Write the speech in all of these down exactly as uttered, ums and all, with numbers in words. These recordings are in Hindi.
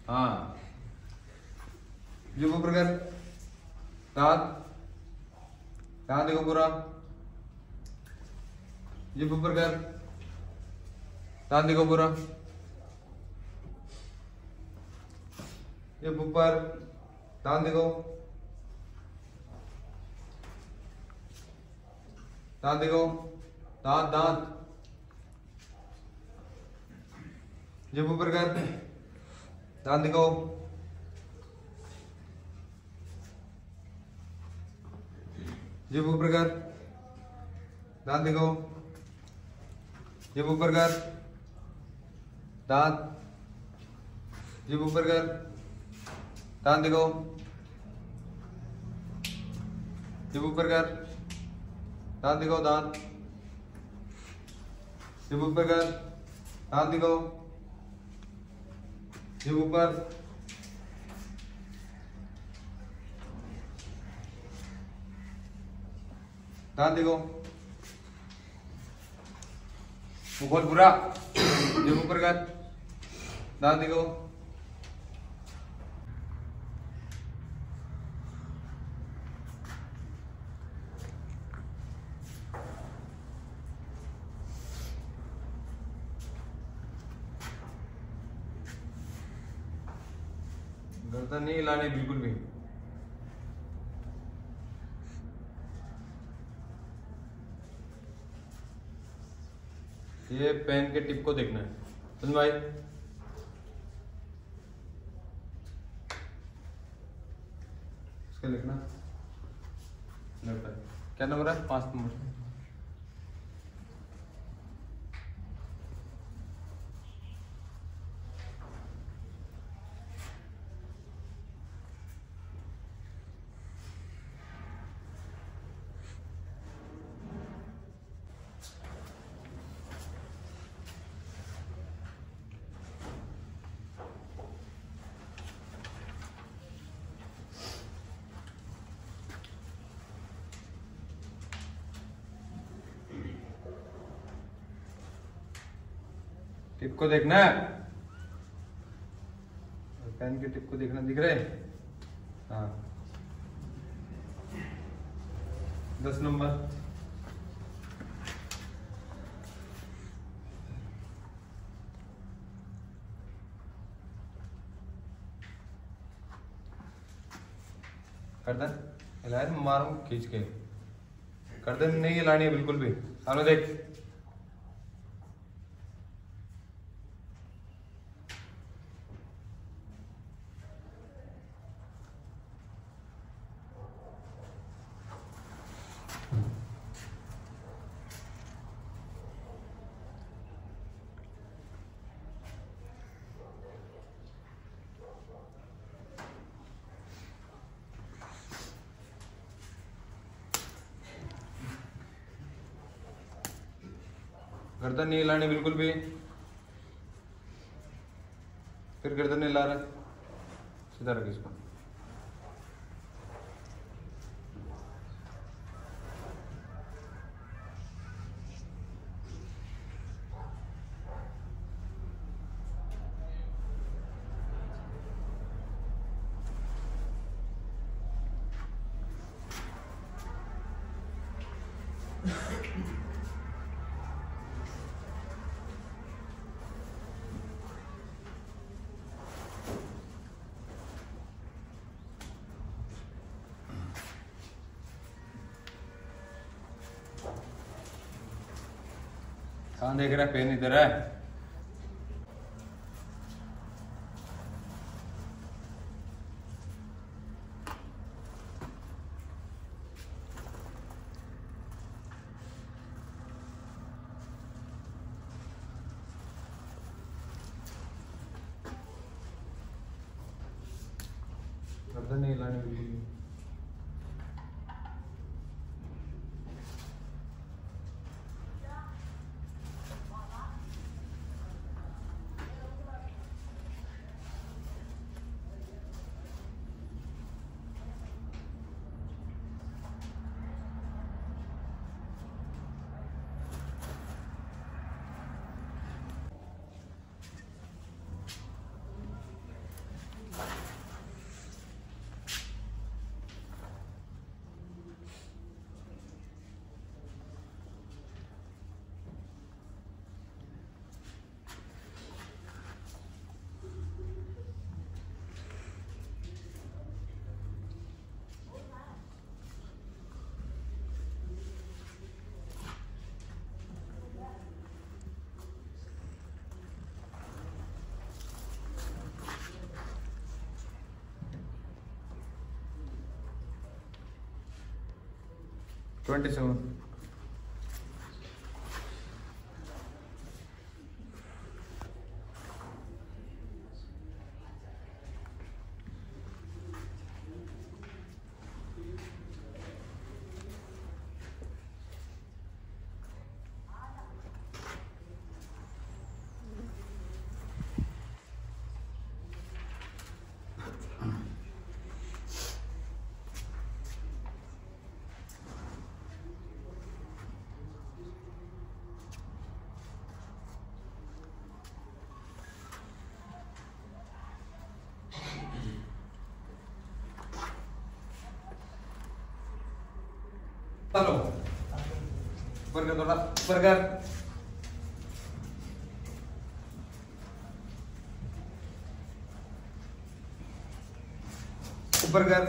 हाँ, जिभ ऊपर कर, दांत दांत देखो पूरा, जिभ ऊपर कर, दांत देखो पूरा, जिभ ऊपर, दांत देखो, दांत देखो, दांत दांत, जिभ ऊपर कर, दांत दिखाओ, जिभ ऊपर कर, दांत दिखाओ, जिभ ऊपर कर, दांत, जिभ ऊपर कर, दांत दिखाओ, जिभ ऊपर कर, दांत दिखाओ, दांत, जिभ ऊपर कर, दांत दिखाओ, जिभ ऊपर, दांत दिखाओ, मुंह खोल पूरा, जिभ ऊपर कर, दांत दिखाओ, गर्दन नहीं हिलानी बिल्कुल भी। ये पेन के टिप को देखना है सुन भाई। इसके लिखना क्या नंबर है, पांच नंबर। टिप को देखना है, पेन के टिप को देखना, दिख रहे हैं? हाँ, दस नंबर। गर्दन हिलाए तो मारूं खींच के, गर्दन नहीं हिलानी है बिल्कुल भी। सामने देख, गर्दन नहीं हिलानी बिल्कुल भी। फिर गर्दन नहीं हिला रहा, सीधा रख इसको। कहाँ देख रहा है, पेन इधर है। गर्दन नहीं हिलानी बिल्कुल भी। Twenty seven. चलो ऊपर कर, थोड़ा ऊपर कर। ऊपर कर।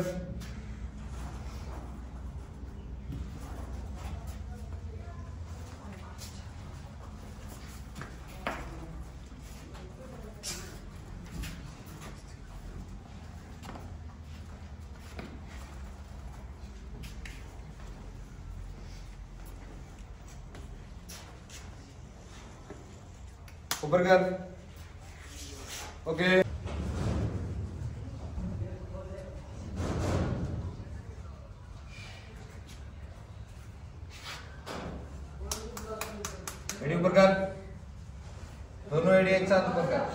ऊपर कर। ओके एडी ऊपर कर, दोनों एडी एक साथ ऊपर कर।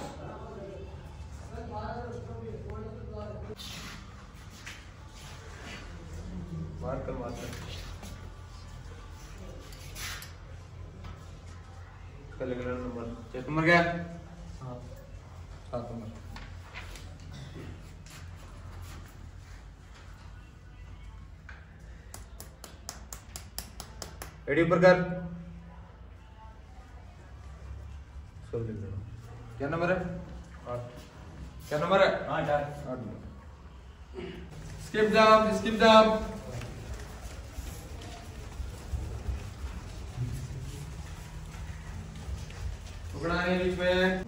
मार कर मार कर नंबर छह नंबर क्या? हाँ सात नंबर। एडी ऊपर कर। सब लिख लो। क्या नंबर है? आठ। क्या नंबर है? आठ आठ आठ नंबर। Skip jump skip jump. पकड़ा है बीच में।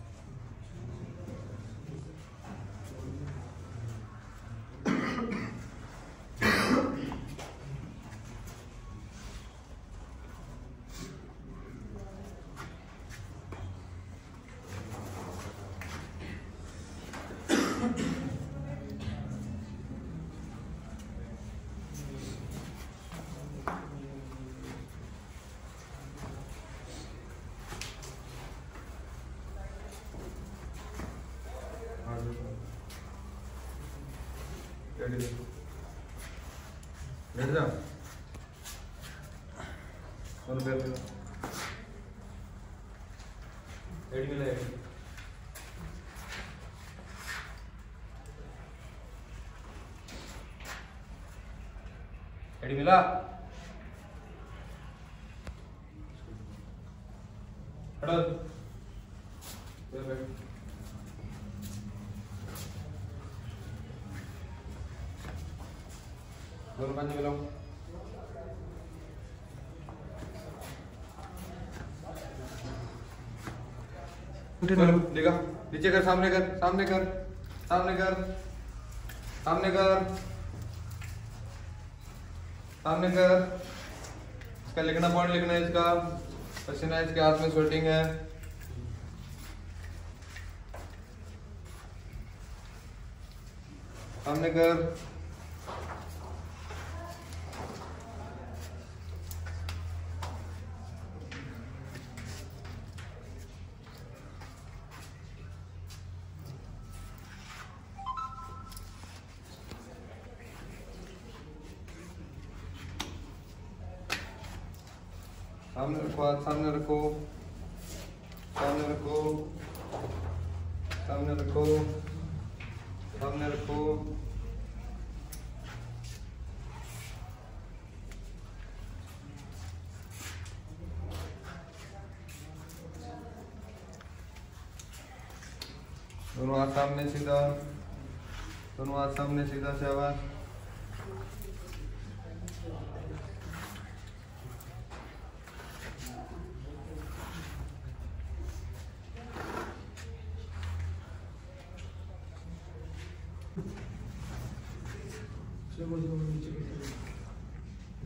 लेट जा दोनों पैर पे एडी मिला एडी एडी मिला हटो पैर पे दोनों पंजे मिलाओ। देखा नीचे कर, सामने कर, सामने कर, सामने कर, सामने कर, सामने कर। इसका लिखना पॉइंट लिखना है, इसका पसीना इसके हाथ में स्वेटिंग है। सामने कर। सामने रखो, हाथ सामने रखो, सामने रखो, सामने रखो, सामने रखो। दोनों हाथ सामने सीधा, दोनों हाथ सामने सीधा से आवाज।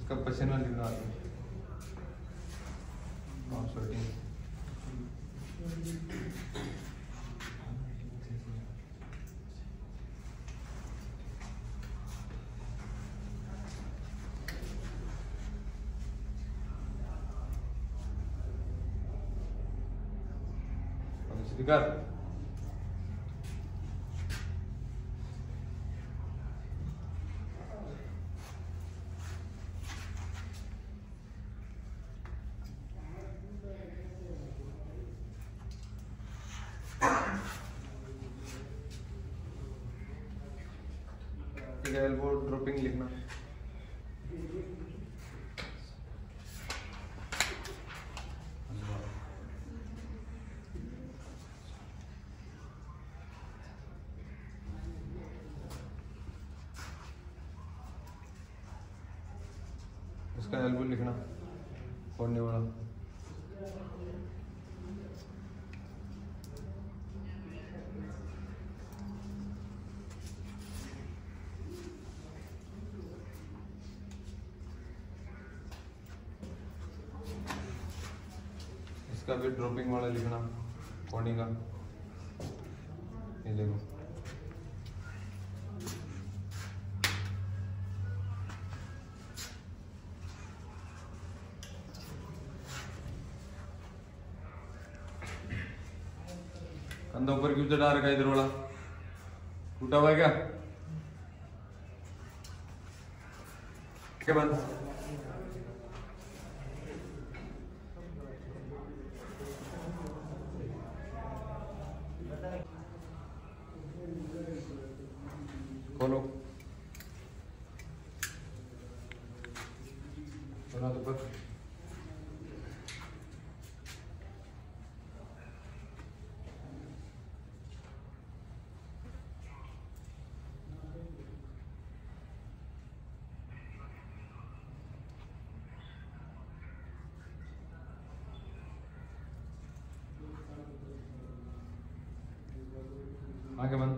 इसका पसीना लिखना आगे और स्वेटिंग। स्पीकर ठीक है। एल्बो ड्रॉपिंग लिखना। इसका एल्बो लिखना फोड़ने वाला। इसका भी ड्रॉपिंग वाला लिखना फोड़ने का। ये देखो कंधा ऊपर क्यों चढ़ा रखा है इधर वाला? टूटा हुआ है क्या? क्या बंद? खोलो खोलो तो ऊपर। आगे बंद।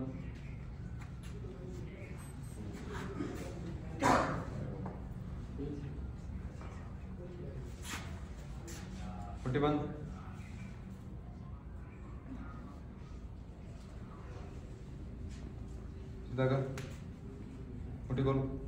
पुट्टी बंद। सीधा कर। पुट्टी खोलो।